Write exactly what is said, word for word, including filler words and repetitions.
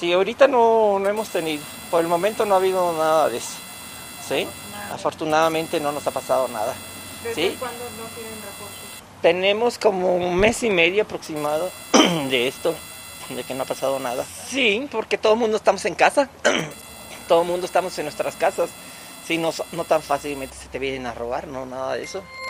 Sí, ahorita no, no hemos tenido, por el momento no ha habido nada de eso, ¿sí? Afortunadamente. Afortunadamente no nos ha pasado nada, ¿Desde ¿sí? cuándo no tienen reportes? Tenemos como un mes y medio aproximado de esto, de que no ha pasado nada. Sí, porque todo el mundo estamos en casa, todo el mundo estamos en nuestras casas, sí, no, no tan fácilmente se te vienen a robar, no, nada de eso.